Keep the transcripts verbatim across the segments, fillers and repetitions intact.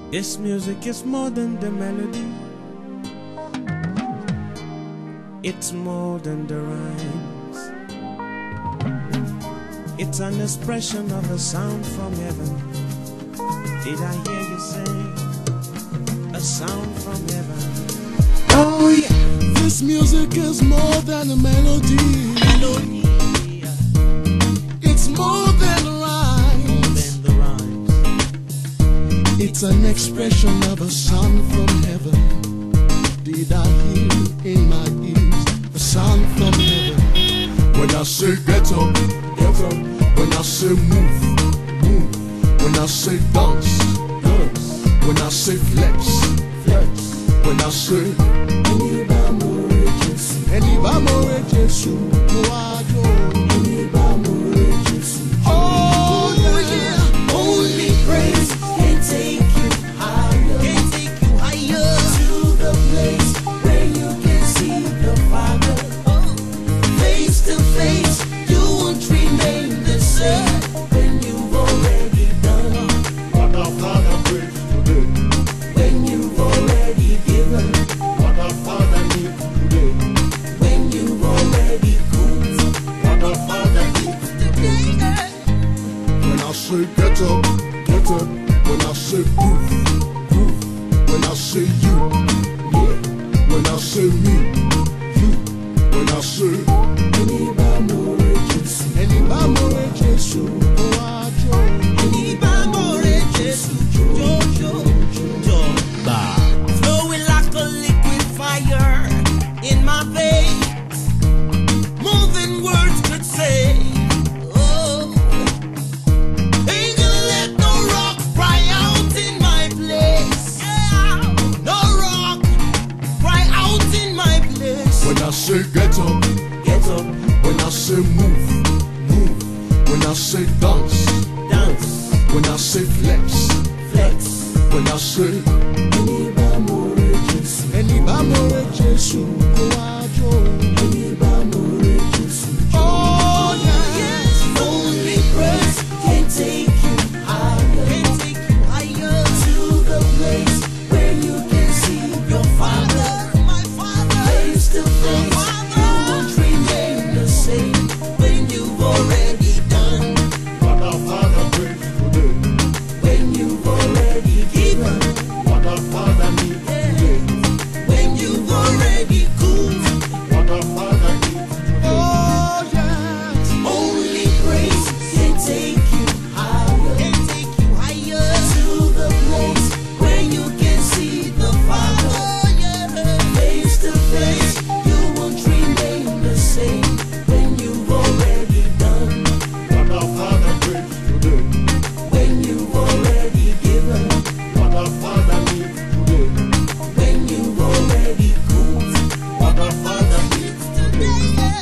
This music is more than the melody. It's more than the rhymes. It's an expression of a sound from heaven. Did I hear you say a sound from heaven? Oh yeah, this music is more than a melody. Melody. It's more than the rhymes. More than the rhymes. It's an expression of a sound from heaven. Did I hear in my ears a sound from heaven? When I say get up, get up. When I say move, move. When I say dance, dance. When I say flex, flex. When I say Eni ba mo re Jesu, mo wa jo. Eni ba mo re Jesu. Oh yeah, only praise can take you higher, Can take you higher to the place where you can see the Father. Face to face, you won't remain the same when you've already done what our Father prays today. when you've already given What our Father needs today. when you've already cooked. What our Father needs today. When I say get up, get up. When I say proof, proof. When I say you, yeah. When I say me, you. When I say Eni ba mo re Jesu, Eni ba mo re Jesu, mo wa jo. Eni ba mo re Jesu, jo jo jo ba. Flowing like a liquid fire in my veins, more than words could say. Oh, ain't gonna let no rock cry out in my place. Yeah, no rock cry out in my place. When I say get up, get up, when I say move, move. When I say dance, dance, when I say flex, flex. when I say Eni ba mo re Jesu, Eni ba mo re Jesu, mo wa jo. Eni ba mo re Jesu. Oh yeah, Only praise can take you higher, Can take you higher to the place where you can see your Father. my Father. Face to face, you won't remain the same when you've already done, what our Father prays today. when you've already given, What our Father needs today. when you've already cooked. What our Father needs today. Oh yeah, Only praise can take you higher, Can take you higher to the place where you can see the Father. Face to face, you won't remain the same when you've already done, what our Father prays today. when you've already given, What our Father needs today. when you've already cooked. What our Father needs today.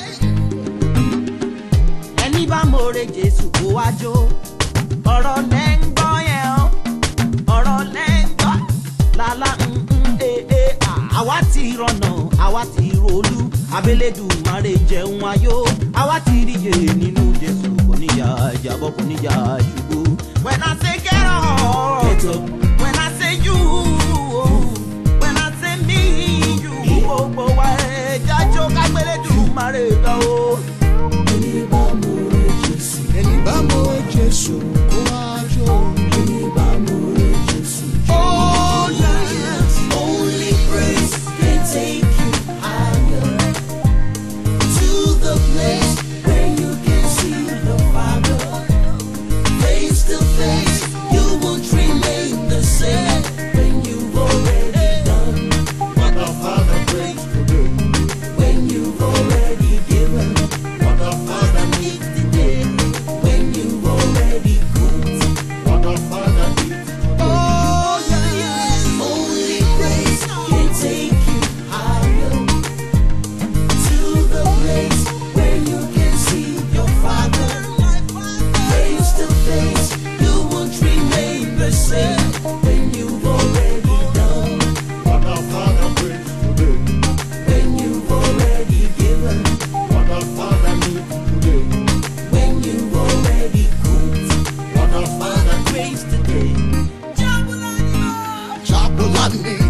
ẹni bá mọ̀ọ́rẹ́ Jésù kó wá jó ọ̀rọ̀ lẹ́ ń gbọ́ yẹn o ọ̀rọ̀ lẹ́ ń gbọ́ lálá ee àwa ti rọ̀nà àwa ti rolú abẹ́lẹ́dùmarè jẹun ayọ̀ àwa ti ríye nínú Jésù kò níyà ìjàbọ̀ kò níyà ṣubú. When I say get up, Get up. when I say you, when I say me, you gbogbo wa ẹ̀ jájọ́ kágbẹ́lẹ́dùmarè gbọ́ o. Eni ba mo re Jesu, Eni ba mo re Jesu, mo wa jo. Eni ba mo re Jesu. Oh yeah, Only praise can take you higher, to the place where you can see the Father. Face to face, you won't remain the same when you've already done, what our Father prays today. when you've already given, What our Father needs today. when you've already cooked. What our Father needs today. Oh yeah, only praise can take you higher, to the place where you can see your Father. Face to face, you won't remain the same when you've already done, What our Father prays today. when you've already given, What our Father needs today. when you've already cooked. What our Father Praise today. my knees.